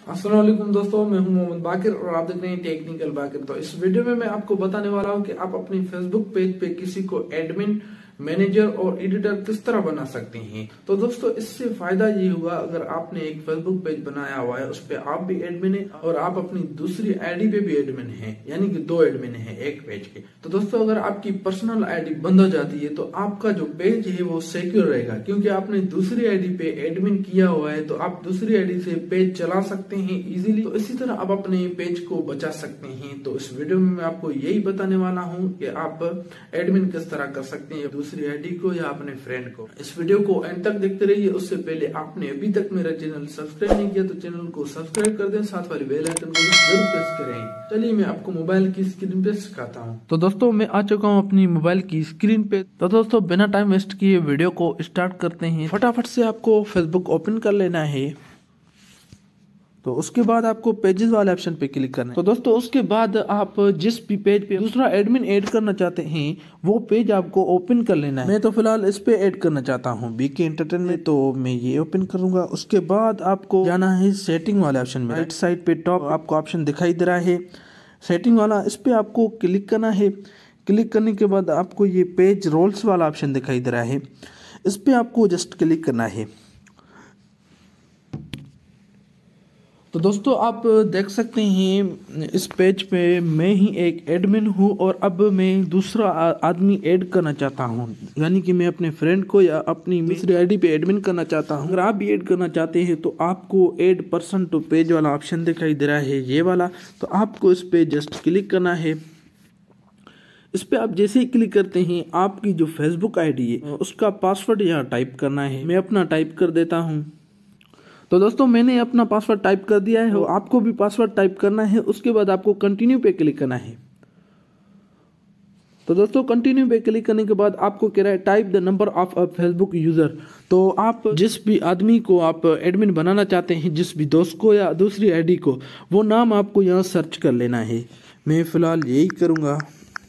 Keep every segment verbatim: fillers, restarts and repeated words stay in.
अस्सलाम वालेकुम दोस्तों, मैं हूं मोहम्मद बाकिर और आप देख रहे हैं टेक्निकल बाकिर। तो इस वीडियो में मैं आपको बताने वाला हूं कि आप अपनी फेसबुक पेज पे किसी को एडमिन, मैनेजर और एडिटर किस तरह बना सकते हैं। तो दोस्तों इससे फायदा ये हुआ, अगर आपने एक फेसबुक पेज बनाया हुआ है उस पे आप भी एडमिन है और आप अपनी दूसरी आईडी पे भी एडमिन है, यानी कि दो एडमिन है एक पेज के। तो दोस्तों अगर आपकी पर्सनल आईडी बंद हो जाती है तो आपका जो पेज है वो सिक्योर रहेगा, क्योंकि आपने दूसरी आईडी पे एडमिन किया हुआ है। तो आप दूसरी आईडी से पेज चला सकते हैं इजीली। तो इसी तरह आप अपने पेज को बचा सकते हैं। तो इस वीडियो में मैं आपको यही बताने वाला हूँ कि आप एडमिन किस तरह कर सकते हैं दूसरी आईडी को या अपने फ्रेंड को। इस वीडियो को एंड तक देखते रहिए। उससे पहले आपने अभी तक मेरा चैनल सब्सक्राइब नहीं किया तो चैनल को सब्सक्राइब कर दें, साथ वाली बेल आइकन को जरूर प्रेस करें। चलिए मैं आपको मोबाइल की स्क्रीन पे सिखाता हूँ। तो दोस्तों मैं आ चुका हूँ अपनी मोबाइल की स्क्रीन पे। तो दोस्तों बिना टाइम वेस्ट किए वीडियो को स्टार्ट करते हैं। फटाफट से आपको फेसबुक ओपन कर लेना है। तो उसके बाद आपको पेजेस वाले ऑप्शन पे क्लिक करना है। तो दोस्तों उसके बाद आप जिस भी पेज पे दूसरा एडमिन ऐड करना चाहते हैं वो पेज आपको ओपन कर लेना है। मैं तो फिलहाल इस पे ऐड करना चाहता हूँ बीके एंटरटेनमेंट, तो मैं ये ओपन करूंगा। उसके बाद आपको जाना है सेटिंग वाले ऑप्शन में। राइट साइड पे टॉप आपको ऑप्शन दिखाई दे रहा है सेटिंग वाला, इस पे आपको क्लिक करना है। क्लिक करने के बाद आपको ये पेज रोल्स वाला ऑप्शन दिखाई दे रहा है, इस पे आपको जस्ट क्लिक करना है। तो दोस्तों आप देख सकते हैं इस पेज पे मैं ही एक एडमिन हूँ और अब मैं दूसरा आदमी ऐड करना चाहता हूँ, यानी कि मैं अपने फ्रेंड को या अपनी दूसरी आईडी पे एडमिन करना चाहता हूँ। अगर आप भी ऐड करना चाहते हैं तो आपको ऐड पर्सन टू पेज वाला ऑप्शन दिखाई दे रहा है ये वाला, तो आपको इस पे जस्ट क्लिक करना है। इस पे आप जैसे ही क्लिक करते हैं आपकी जो फेसबुक आईडी है उसका पासवर्ड यहाँ टाइप करना है। मैं अपना टाइप कर देता हूँ। तो दोस्तों मैंने अपना पासवर्ड टाइप कर दिया है, आपको भी पासवर्ड टाइप करना है। उसके बाद आपको कंटिन्यू पे क्लिक करना है। तो दोस्तों कंटिन्यू पे क्लिक करने के बाद आपको कह रहा है type the number of a Facebook user. तो आप जिस भी आदमी को आप एडमिन बनाना चाहते हैं, जिस भी दोस्त को या दूसरी आईडी को, वो नाम आपको यहाँ सर्च कर लेना है। मैं फिलहाल यही करूँगा।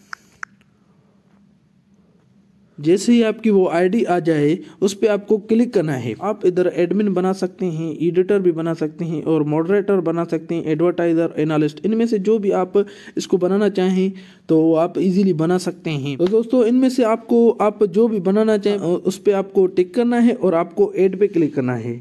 जैसे ही आपकी वो आईडी आ जाए उस पे आपको क्लिक करना है। आप इधर एडमिन बना सकते हैं, एडिटर भी बना सकते हैं और मॉडरेटर बना सकते हैं, एडवर्टाइजर, एनालिस्ट, इनमें से जो भी आप इसको बनाना चाहें तो आप इजीली बना सकते हैं। तो दोस्तों इनमें से आपको आप जो भी बनाना चाहें उस पे आपको टिक करना है और आपको ऐड पे क्लिक करना है।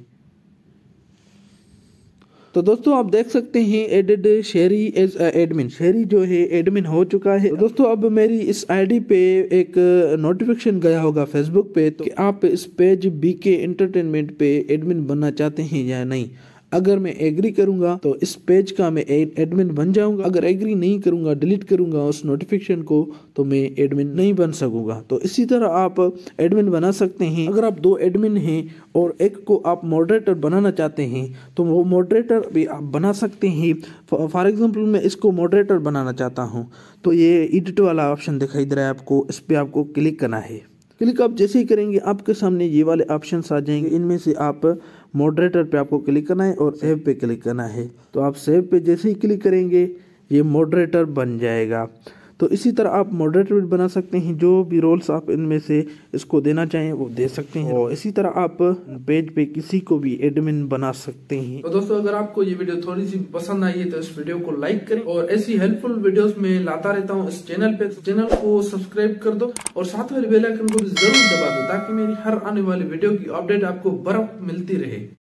तो दोस्तों आप देख सकते हैं एडेड शेरी एज एडमिन, शेरी जो है एडमिन हो चुका है। तो दोस्तों अब मेरी इस आईडी पे एक नोटिफिकेशन गया होगा फेसबुक पे तो कि आप इस पेज बीके एंटरटेनमेंट पे एडमिन बनना चाहते हैं या नहीं। अगर मैं एग्री करूंगा तो इस पेज का मैं एडमिन बन जाऊंगा, अगर एग्री नहीं करूंगा, डिलीट करूंगा उस नोटिफिकेशन को, तो मैं एडमिन नहीं बन सकूंगा। तो इसी तरह आप एडमिन बना सकते हैं। अगर आप दो एडमिन हैं और एक को आप मॉडरेटर बनाना चाहते हैं तो वो मॉडरेटर भी आप बना सकते हैं। फॉर एग्जांपल मैं इसको मॉडरेटर बनाना चाहता हूँ तो ये एडिट वाला ऑप्शन दिखाई दे रहा है आपको, इस पर आपको क्लिक करना है। क्लिक आप जैसे ही करेंगे आपके सामने ये वाले ऑप्शंस आ जाएंगे। इनमें से आप मॉडरेटर पे आपको क्लिक करना है और सेव पे क्लिक करना है। तो आप सेव पे जैसे ही क्लिक करेंगे ये मॉडरेटर बन जाएगा। तो इसी तरह आप मॉडरेटर भी बना सकते हैं, जो भी रोल्स आप इनमें से इसको देना चाहें वो दे सकते हैं। और इसी तरह आप पेज पे किसी को भी एडमिन बना सकते हैं। तो दोस्तों अगर आपको ये वीडियो थोड़ी सी पसंद आई है तो इस वीडियो को लाइक करें और ऐसी हेल्पफुल वीडियोस में लाता रहता हूँ इस चैनल पे। चैनल को सब्सक्राइब कर दो और साथ वाले बेल आइकन को भी जरूर दबा दो ताकि मेरी हर आने वाली वीडियो की अपडेट आपको बर्फ मिलती रहे।